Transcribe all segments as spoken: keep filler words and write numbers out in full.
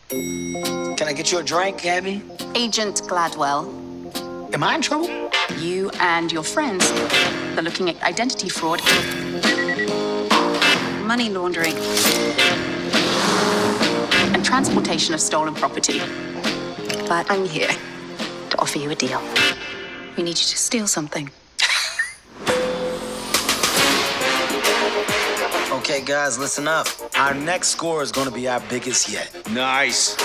Can I get you a drink, Gabby? Agent Gladwell, Am I in trouble? you and your friends are looking at identity fraud, money laundering, and transportation of stolen property. But I'm here to offer you a deal. We need you to steal something. Okay, guys, listen up. Our next score is going to be our biggest yet. Nice.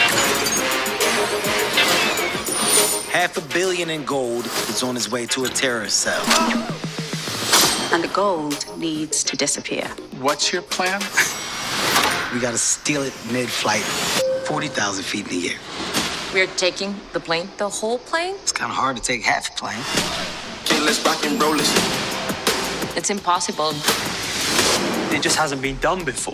Half a billion in gold is on its way to a terrorist cell. And the gold needs to disappear. What's your plan? We got to steal it mid-flight, forty thousand feet in the air. We're taking the plane, the whole plane? It's kind of hard to take half a plane. Okay, let's rock and roll this. It's impossible. It just hasn't been done before.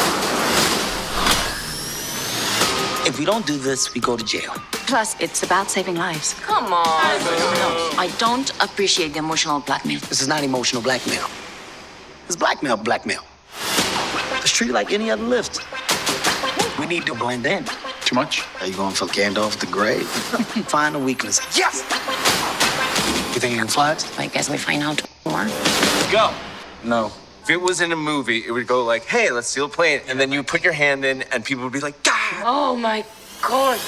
If we don't do this, we go to jail. Plus, it's about saving lives. Come on. No, I don't appreciate the emotional blackmail. This is not emotional blackmail. It's blackmail, blackmail. It's treated like any other lift. We need to blend in. Too much? Are you going for Gandalf the Grey? Find a weakness. Yes! You think you can fly it? I guess we find out more. Go. No. If it was in a movie, it would go like, hey, let's steal a plane. And then you put your hand in and people would be like, ah! Oh my God.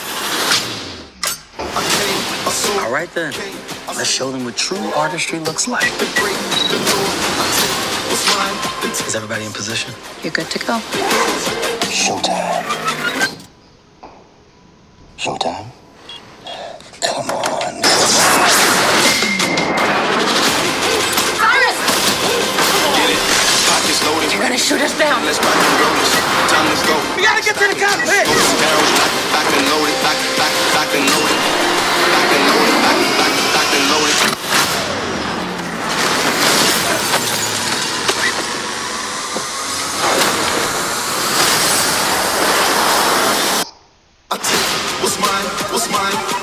All right, then. Let's show them what true artistry looks like. Is everybody in position? You're good to go. Showtime. Showtime. Come on. You're gonna shoot us down. Let's rock and roll this. Time, let's go. We gotta get to the cockpit! Barrels back, back and loaded, back, back, back and loaded. Back and loaded, back, back, back and loaded. I take what's mine, what's mine.